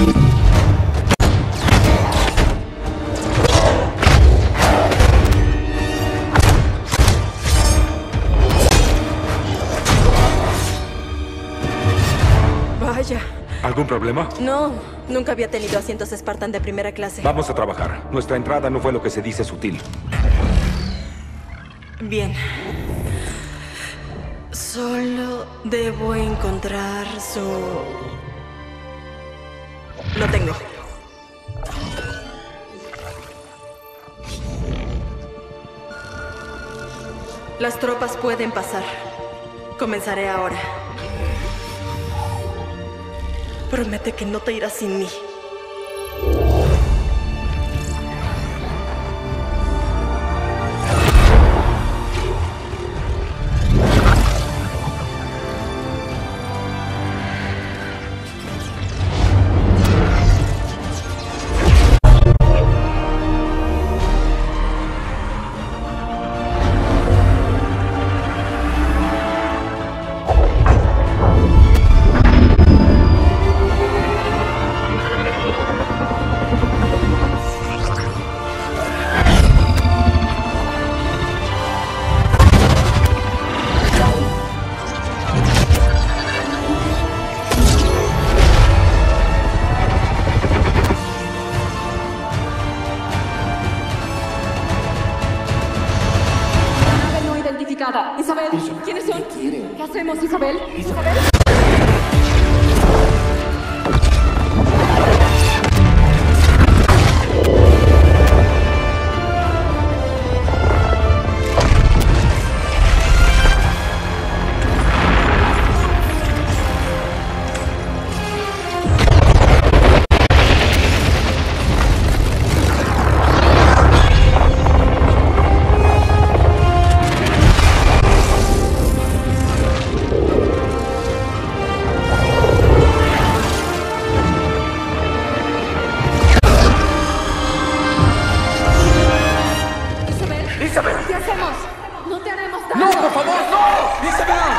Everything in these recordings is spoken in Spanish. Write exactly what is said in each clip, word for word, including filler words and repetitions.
Vaya. ¿Algún problema? No, nunca había tenido asientos Spartan de primera clase. Vamos a trabajar. Nuestra entrada no fue lo que se dice sutil. Bien. Solo debo encontrar su... Lo tengo. Las tropas pueden pasar. Comenzaré ahora. Promete que no te irás sin mí. Isabel, Isabel, ¿quiénes son? ¿qué quieren? ¿Qué hacemos, Isabel? Isabel. ¿Qué hacemos? No te haremos daño. ¡No, por favor, no! ¡Isabel!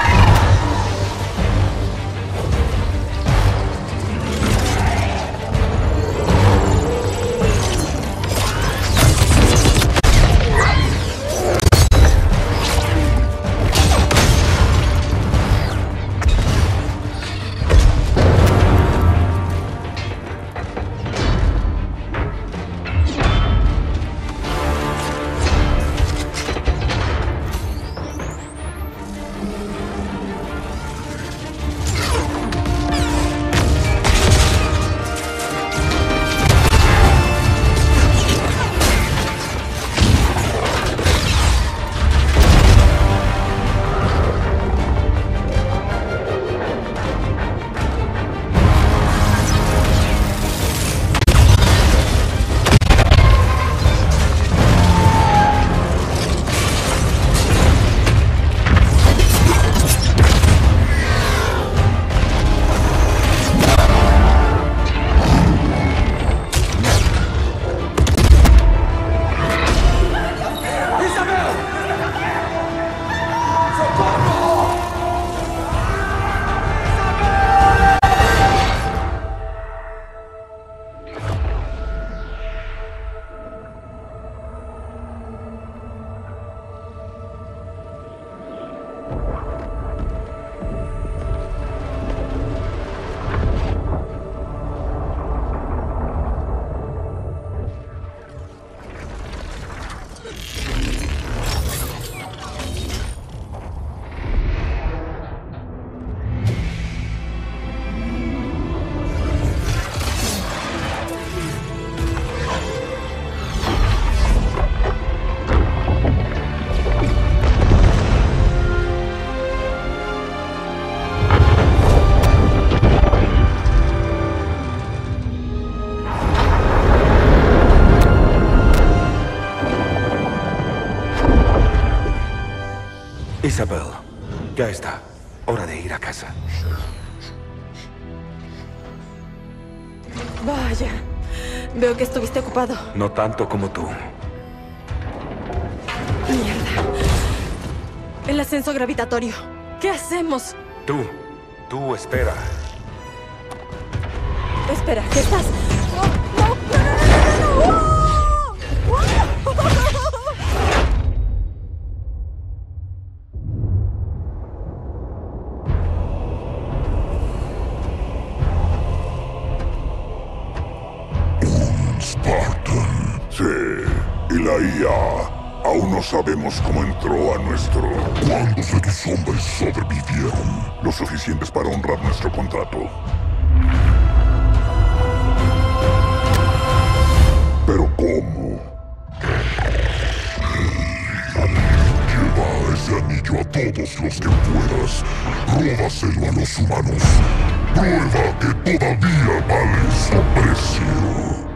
Isabel, ya está. Hora de ir a casa. Vaya. Veo que estuviste ocupado. No tanto como tú. Mierda. El ascenso gravitatorio. ¿Qué hacemos? Tú. Tú espera. Espera, ¿qué estás? ¡No, no, no, no, no, no, no! Spartan. Sí, y la I A. Aún no sabemos cómo entró a nuestro... ¿Cuántos de tus hombres sobrevivieron? Lo suficientes para honrar nuestro contrato. ¿Pero cómo? Lleva ese anillo a todos los que puedas. Róbaselo a los humanos. Prueba que todavía vale su precio.